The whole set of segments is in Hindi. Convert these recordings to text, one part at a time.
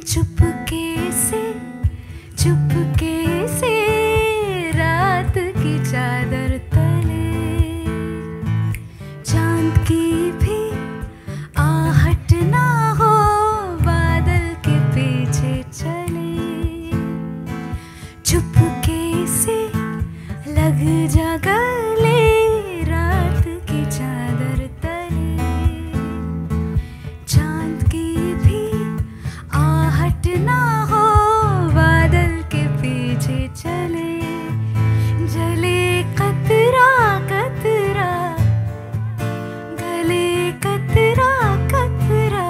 चुपके से रात की चादर तले चांद की भी आहट ना हो, बादल के पीछे चले। चुपके से लग जा गले रात की चादर तले चांद की भी आहट ना हो, बादल के पीछे चले। जले कतरा कतरा गले कतरा कतरा,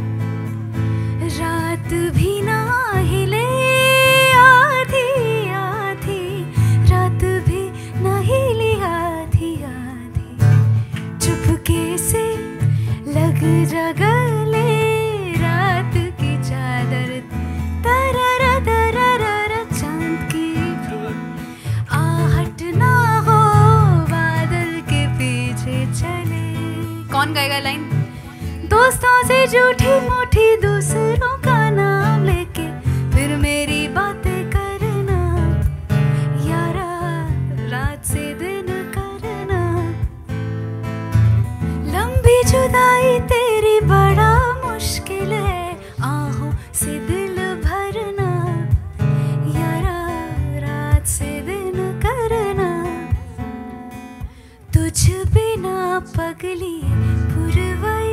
रात भी ना हिले आधी आधी, रात भी ना हिली आधी आधी। चुपके से लग जा गले रात की चादर तररा तररा, चांद की भी आहट ना हो, बादल के पीछे चले। कौन गाएगा लाइन? दोस्तों से झूठी मूठी दूसरों का नाम लेके फिर मेरी बातें करना, यारा रात से दिन करना। लंबी जुदाई तेरी बड़ा मुश्किल है, आहों से दिल भरना, यारा रात से दिन करना। तुझ बिना पगली पुरवई,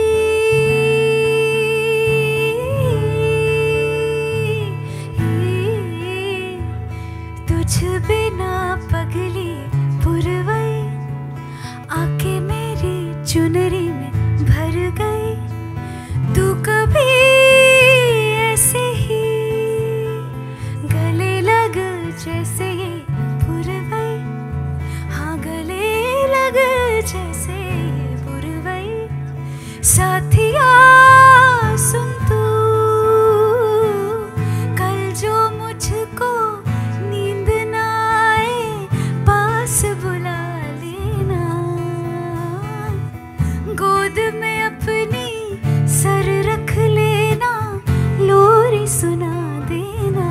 तुझ बिना पगली पुरवई, आके मेरी चुनरी में भर गई। तू कभी ऐसे ही गले लग जैसे ये पुरवई, हाँ गले लग जैसे ये पुरवई। साथिया सुन तू, कल जो मुझको नींद ना आए पास बुला लेना, गोद में अपनी सर रख लेना, लोरी सुना देना।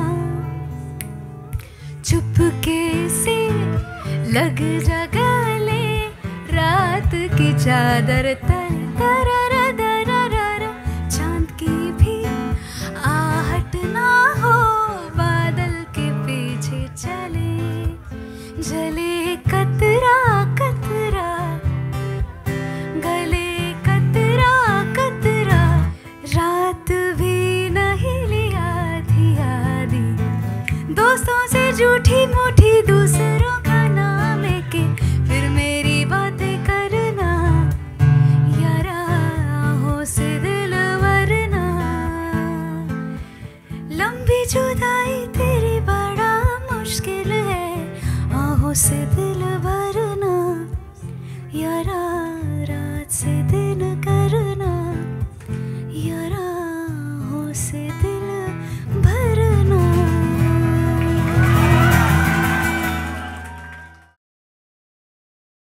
चुपके से लग जा गले रात की चादर तररा तररा, चांद की भी आहट ना हो, बादल के पीछे चले। जले कतरा कतरा गले कतरा कतरा, रात भी नहीं ली आधी आधी। दोस्तों से झूठी मूठी दूसरों का नाम लेके फिर मेरी बातें करना, यारा आहों से दिल वरना। लंबी जुदाई तेरी बड़ा मुश्किल है, आहों से दिल भरना, यारा